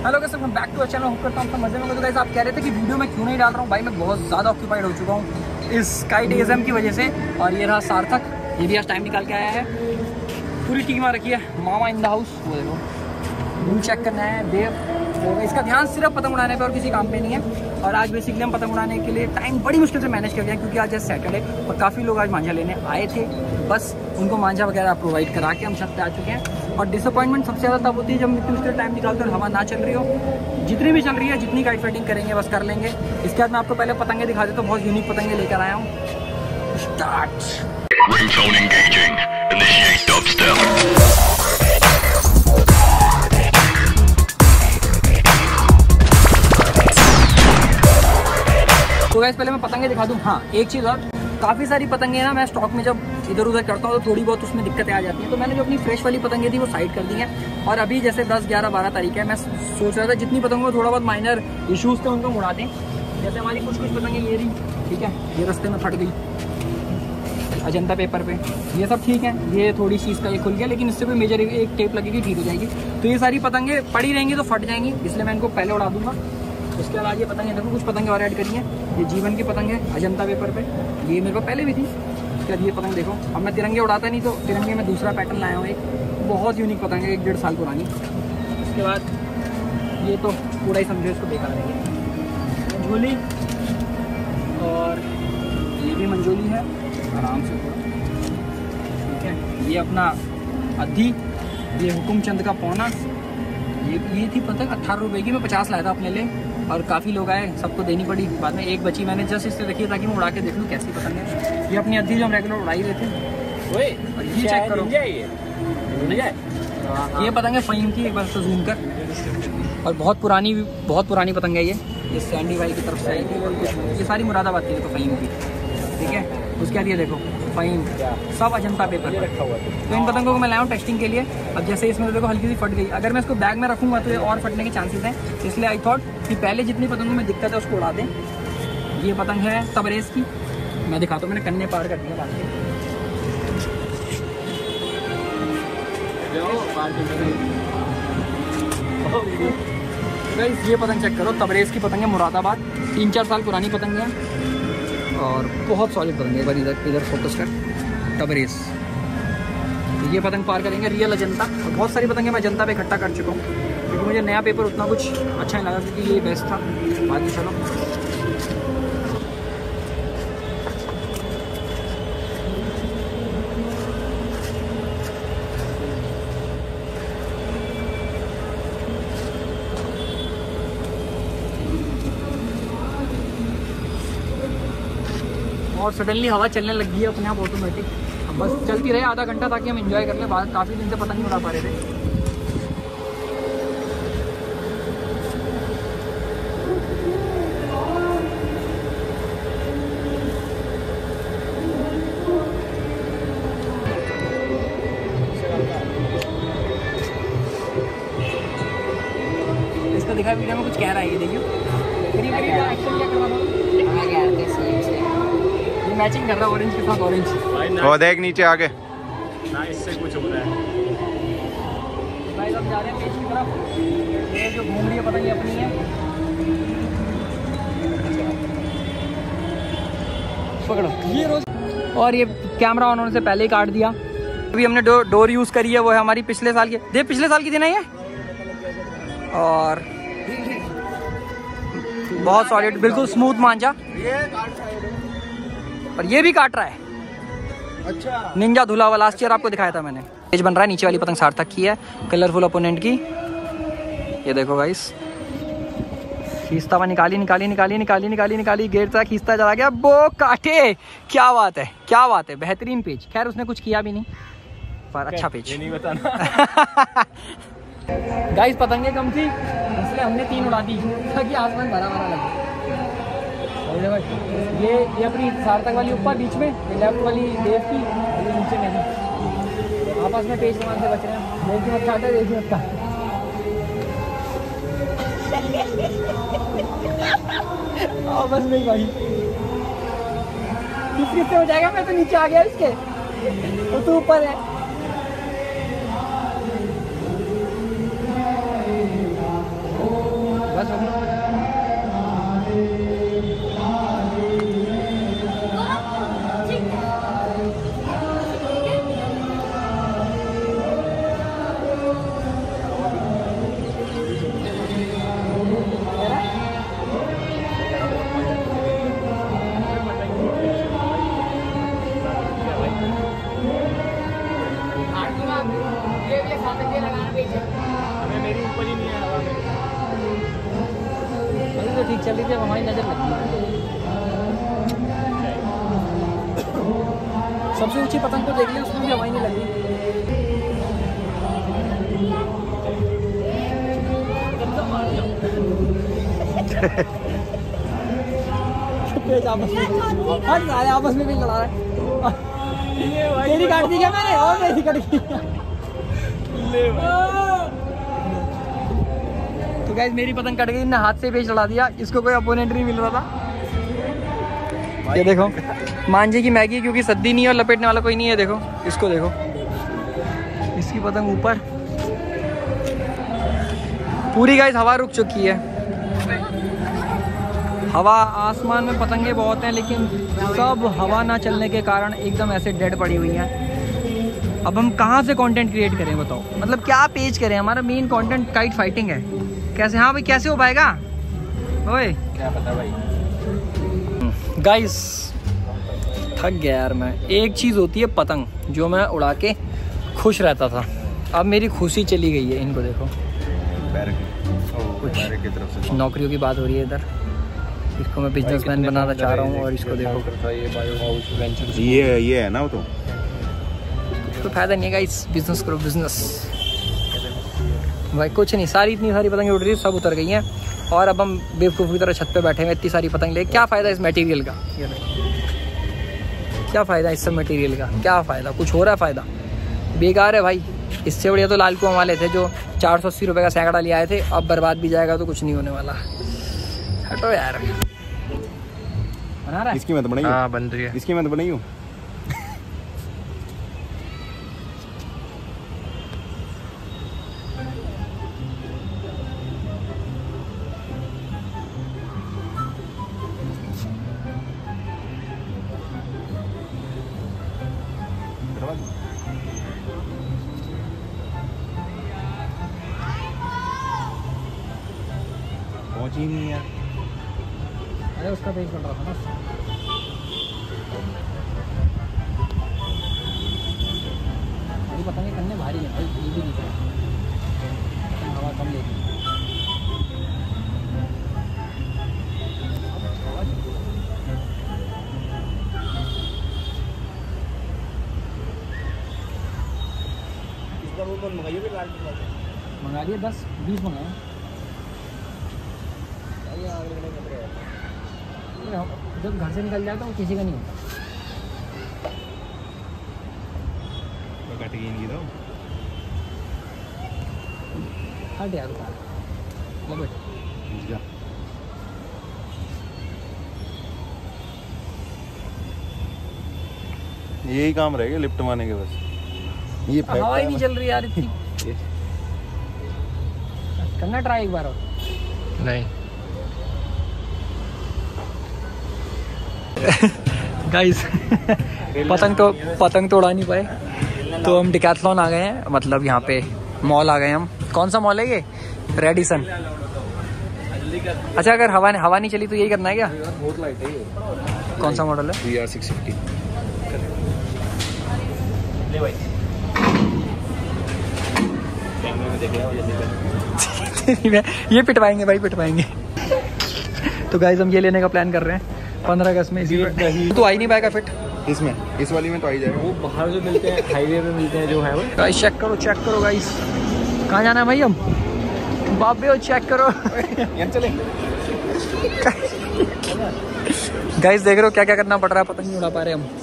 Hello guys, welcome back to our channel. Hope करता हूँ मजे में। तो गाइस आप कह रहे थे कि वीडियो मैं क्यों नहीं डाल रहा हूँ। भाई मैं बहुत ज़्यादा ऑक्यूपाइड हो चुका हूँ इस स्काई डेज़म की वजह से। और ये रहा सार्थक, ये भी आज टाइम निकाल के आया है। पूरी टीम आ रखी है, मामा इन द हाउस। वो देखो व्यू चेक करना है देव। तो इसका ध्यान सिर्फ पतंग उड़ाने पर और किसी काम पे नहीं है। और आज बेसिकली हम पतंग उड़ाने के लिए टाइम बड़ी मुश्किल से मैनेज कर दिया, क्योंकि आज है सैटरडे और काफ़ी लोग आज मांझा लेने आए थे। बस उनको मांझा वगैरह प्रोवाइड करा के हम छत पे आ चुके हैं। और डिसअपॉइंटमेंट सबसे ज़्यादा तब होती है जब इतनी मुश्किल टाइम निकालते और हवा ना चल रही हो। जितनी भी चल रही है, जितनी काइट फाइटिंग करेंगे बस कर लेंगे। इसके बाद मैं आपको पहले पतंगे दिखा देता हूँ। बहुत यूनिक पतंगे लेकर आया हूँ। Start. Ringtone engaging. Initiate dubstep. तो गाइस पहले मैं पतंगे दिखा दूँ। हाँ एक चीज़ और, काफ़ी सारी पतंगे ना मैं स्टॉक में जब इधर उधर करता हूँ तो थोड़ी बहुत उसमें दिक्कतें आ जाती हैं। तो मैंने जो अपनी फ्रेश वाली पतंगे थी वो साइड कर दी हैं। और अभी जैसे 10, 11, 12 तारीख है, मैं सोच रहा था जितनी पतंगों में थोड़ा बहुत माइनर इशूज़ थे उनको उड़ा दें। जैसे हमारी कुछ पतंगे ये रही, ठीक है, ये रास्ते में फट गई अजंता पेपर पे, ये सब ठीक है। ये थोड़ी सी इसका ये खुल गया, लेकिन इससे कोई मेजर एक टेप लगेगी ठीक हो जाएगी। तो ये सारी पतंगे पड़ी रहेंगी तो फट जाएंगी, इसलिए मैं इनको पहले उड़ा दूंगा। उसके बाद ये पतंगे देखो, कुछ पतंगे और ऐड करी हैं। ये जीवन की पतंग है अजंता पेपर पे, ये मेरे पास पहले भी थी। उसके बाद ये पतंग देखो, अब मैं तिरंगे उड़ाता नहीं तो तिरंगे में दूसरा पैटर्न लाया हूँ। एक बहुत यूनिक पतंग है, 1-1.5 साल पुरानी। उसके बाद ये तो पूरा ही समझो इसको बेकार है। मंजोली, और ये भी मंजोली है, आराम से थोड़ा, ठीक है। ये अपना अद्धी, ये हुकुमचंद का पौना। ये थी पतंग 18 रुपये की, मैं 50 लाया था अपने लिए। और काफ़ी लोग आए, सबको देनी पड़ी। बाद में एक बची, मैंने जस्ट इससे रखी ताकि मैं उड़ा के देख लूँ कैसी पतंग है। ये अपनी अद्धी जो हम रेगुलर उड़ाई रहे थे। और ये चेक करो, ये पतंग है फ़हीम की, एक बार तो जूम कर। और बहुत पुरानी पतंग है ये सैंडी भाई की तरफ से आई थी। ये सारी मुरादाबाद की, तो फ़हीम की, ठीक है। उसके बाद ये देखो फ़हीम, सब अजंता पेपर रखा हुआ है। तो इन पतंगों को मैं लाया हूँ टेस्टिंग के लिए। अब जैसे इसमें देखो हल्की सी फट गई, अगर मैं इसको बैग में रखूँगा तो ये और फटने के चांसेस हैं। इसलिए आई थॉट कि पहले जितनी पतंगों में दिक्कत है उसको उड़ा दें। ये पतंग है तबरेज़ की, मैं दिखाता हूँ, मैंने कन्ने पार कर दिया बाकी। ये पतंग चेक करो, तबरेज़ की पतंग है, मुरादाबाद, 3-4 साल पुरानी पतंग है और बहुत सॉलिड पतंग है। एक बार इधर फोकस कर, तबरेज़। ये पतंग पार करेंगे रियल अजंता। और बहुत सारी पतंगें मैं अजंता पे इकट्ठा कर चुका हूँ, क्योंकि मुझे नया पेपर उतना कुछ अच्छा नहीं लगा, क्योंकि ये बेस्ट था। बाकी चलो और सडनली हवा चलने लगी है अपने आप ऑटोमेटिक। अब बस चलती रहे आधा घंटा, ताकि हम एंजॉय कर लें। बाद काफ़ी दिन से पतंग नहीं उड़ा पा रहे थे। इसको दिखा वीडियो में कुछ कह रहा है, ये देखियो। एक्शन क्या करवा दो, मैचिंग कर रहा है ऑरेंज के साथ ऑरेंज। वो देख नीचे आगे, ना इससे कुछ हो रहा है। भाई हम जा रहे हैं पेज की तरफ। ये जो घूम रही है पता नहीं अपनी है, पकड़ो ये रोज। और ये कैमरा ऑन होने से पहले ही काट दिया। अभी हमने डोर यूज़ करी है, वो है हमारी पिछले साल की। देख पिछले साल की थी ना ये, और बहुत सॉलिड, बिल्कुल स्मूथ मांझा। पर ये भी काट रहा है। अच्छा, निंजा धुला हुआ, लास्ट ईयर आपको दिखाया था मैंने। पेज बन रहा है, नीचे वाली पतंग सार्थक की है, कलरफुल अपोनेंट की। ये देखो गाइस, खींचता हुआ निकाली गिरता खींचता चला गया, वो काटे। क्या बात है, बेहतरीन पेज। खैर उसने कुछ किया भी नहीं, पर अच्छा पेज। ये नहीं बताना। गाइस पतंगे कम थी, इसलिए हमने 3 उड़ा दी ताकि आसमान भरा लगे। ये अपनी सार्थक वाली ऊपर बीच में, लेफ्ट वाली देव की, और ये नीचे मेरी। आपस में पेज सामान से बच रहे हैं। देव की मत काटे, देव की मत काटे। बस नहीं भाई, किससे हो जाएगा। मैं तो नीचे आ गया इसके, तो ऊपर है। ठीक चल रही थी, अब हमारी नज़र लगी है। सबसे ऊंची पतंग को देख लिया, उसमें भी हवाई नहीं लगी। आपस में भी लड़ा रहा है। तेरी काट दी क्या मैंने? और मेरी कट गई। तो गाइस मेरी पतंग कट गई, इन्हें हाथ से पेच लड़ा दिया, इसको कोई अपोनेंट नहीं मिल रहा था। ये देखो मांझे की मैगी, क्योंकि सद्दी नहीं है और लपेटने वाला कोई नहीं है। देखो इसको, देखो इसकी पतंग ऊपर पूरी। गाइस हवा रुक चुकी है, हवा आसमान में पतंगे बहुत हैं, लेकिन सब हवा ना चलने के कारण एकदम ऐसे डेड पड़ी हुई हैं। अब हम कहाँ से कंटेंट क्रिएट करें बताओ, मतलब क्या पेज करें? हमारा मेन कंटेंट काइट फाइटिंग है। कैसे? हाँ भाई कैसे हो पाएगा? ओए क्या पता भाई। गाइस थक गया यार मैं। एक चीज़ होती है पतंग, जो मैं उड़ा के खुश रहता था, अब मेरी खुशी चली गई है। इनको देखो, कुछ नौकरियों की बात हो रही है इधर। इसको मैं बिजनेसमैन बनाना चाह रहा हूँ, और इसको देखो ये है ना, वो तो फायदा नहीं है गाइस। बिजनेस करो बिजनेस भाई। कुछ नहीं, इतनी सारी पतंगें उड़ रही, सब उतर गई हैं, और अब हम बेवकूफ़ की तरह छत पे बैठे हैं इतनी सारी पतंग ले। क्या फ़ायदा इस मटेरियल का? क्या फ़ायदा इस सब मटेरियल का? क्या फ़ायदा? कुछ हो रहा है फ़ायदा? बेकार है भाई। इससे बढ़िया तो लाल कुआं वाले थे जो 480 रुपये का सैकड़ा ले आए थे। अब बर्बाद भी जाएगा तो कुछ नहीं होने वाला। हटो यार। बना रहा है? इसकी मत बनाइए। हाँ बन रही है। इसकी मत बनाइए। पहुंच ही नहीं यार। अरे उसका पेज बन रहा था ना। अभी पतंगे करने भारी है भाई, ये भी नहीं है। हवा कम लेगी। मंगा लिए 10-20 मंगाए। जब घर से निकल जाता हूँ किसी का नहीं होता। तो कट गई नहीं तो हट यार उतार लो बेटा। यही काम रहेगा लिफ्ट मारने के बस। ये हवा ही नहीं चल रही यार इतनी। करना ट्राई एक बार और। नहीं गाइस पतंग तो उड़ा नहीं पाए, तो हम डिकैथलॉन आ गए हैं, मतलब यहाँ पे मॉल आ गए हम। कौन सा मॉल है ये? रेडिसन। अच्छा अगर हवा नहीं चली तो यही करना है क्या? बहुत लाइट है ये। कौन सा मॉडल है? VR 650। ले भाई कैमरे में देख रहा हूँ। ये पिटवाएंगे भाई, पिटवाएंगे। तो गाइस हम ये लेने का प्लान कर रहे हैं 15 अगस्त में। इसी तो आ ही नहीं पाएगा फिट इसमें, इस वाली में तो आ ही जाएगा। वो बाहर जो मिलते हैं हाईवे पे मिलते हैं जो है वो। गाइस चेक करो गाइस। कहाँ जाना है भाई हम? बाबे हो चेक करो। यहाँ चले। गाइस देख रहे हो क्या क्या करना पड़ रहा है, पतंग नहीं उड़ा पा रहे हम।